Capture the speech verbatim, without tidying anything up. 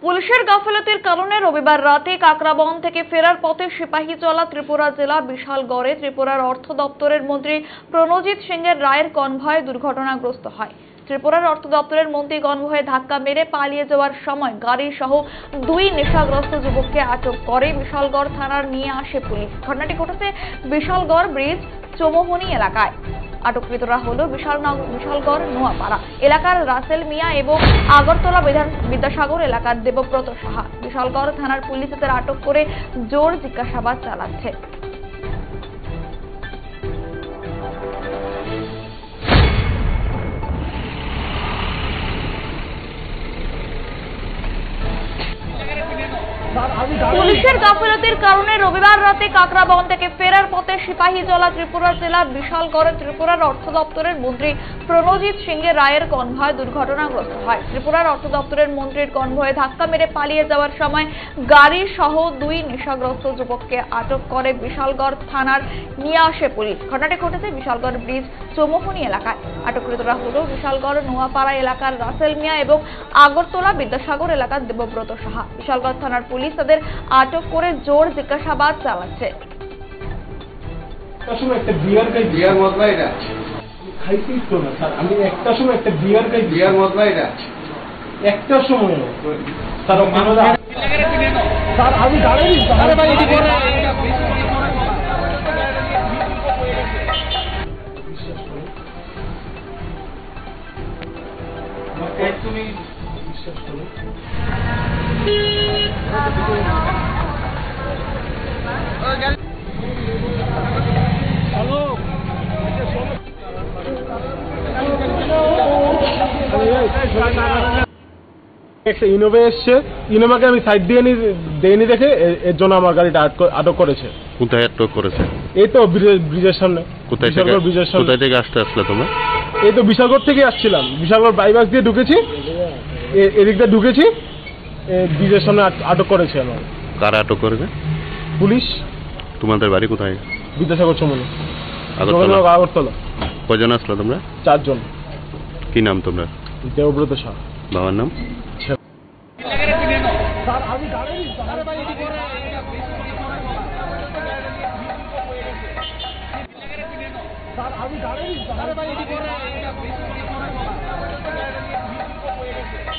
পুলিশের গাফিলতির কারণে রবিবার রাতে কাকরাবন থেকে ফেরার পথে সিপাহীজলা ত্রিপুরা জেলা বিশালগড়ে ত্রিপুরার অর্থ দপ্তরের মন্ত্রী প্রণজিৎ সিংয়ের রায়ের কনভয় দুর্ঘটনাগ্রস্ত হয়। ত্রিপুরার অর্থ দপ্তরের মন্ত্রী কনভয়ে ধাক্কা মেরে পালিয়ে যাওয়ার সময় গাড়ি সহ দুই নেশাগ্রস্ত যুবককে আটক করে বিশালগড় থানার নিয়ে আসে পুলিশ। ঘটনাটি ঘটেছে বিশালগড় ব্রিজ চৌমোহনী এলাকায়। আটককৃতরা হল বিশালগড় নোয়াপাড়া এলাকার রাসেল মিয়া এবং আগরতলা বিদ্যাসাগর এলাকার দেবব্রত সাহা। বিশালগড় থানার পুলিশ তাদের আটক করে জোর জিজ্ঞাসাবাদ চালাচ্ছে। পুলিশের গাফিলতির কারণে রবিবার রাতে কাকরাবন থেকে ফেরার পথে সিপাহীজলা ত্রিপুরা জেলা বিশালগড়ে ত্রিপুরার অর্থ দপ্তরের মন্ত্রী প্রণজিৎ সিংয়ের রায়ের কনভয় দুর্ঘটনাগ্রস্ত হয়। ত্রিপুরার অর্থ দপ্তরের মন্ত্রীর কনভয়ে ধাক্কা মেরে পালিয়ে যাওয়ার সময় গাড়ি সহ দুই নেশাগ্রস্ত যুবককে আটক করে বিশালগড় থানার নিয়ে আসে পুলিশ। ঘটনাটি ঘটেছে বিশালগড় ব্রিজ চৌমোহনী এলাকায়। আটককৃতরা হল বিশালগড় নোয়াপাড়া এলাকার রাসেল মিয়া এবং আগরতলা বিদ্যাসাগর এলাকার দেবব্রত সাহা। বিশালগড় থানার পুলিশ তাদের আটক করে জোর জিজ্ঞাসাবাদ চালাচ্ছে। একটা বিয়ার খাই বিয়ার মতলা এটা খাইতেই তো না স্যার। আমি একটা সময় একটা বিয়ার খাই বিয়ার মতলা এটা একটা সময় স্যার স্যার আমি দাঁড়াই আরে ভাই এদিকে তুমি বিশ্বাস করো। একটা ইনোভা এসছে, ইনোভাকে আমি সাইড দিয়ে দেয়নি দেখে এর জন্য আমার গাড়িটা আটক করেছে। কোথায় আটক করেছে? এই তো ব্রিজের সামনে। কোথায় থেকে ব্রিজের সামনে কোথায় থেকে আসতে আসলে তোমরা? এই তো বিশালগড় থেকে আসছিলাম, বিশালগড় বাইপাস দিয়ে ঢুকেছি, এদিকটা ঢুকেছি, ব্রিজের সামনে আটক করেছে আমার। কারা আটক করেছে? পুলিশ। তোমাদের বাড়ি কোথায়? বিদ্যাসাগর চৌমোহনী আগরতলা। আগরতলা। কজন আসলো তোমরা? চারজন। কি নাম তোমরা? দেবব্রত সাহা। বাবার নাম? আমি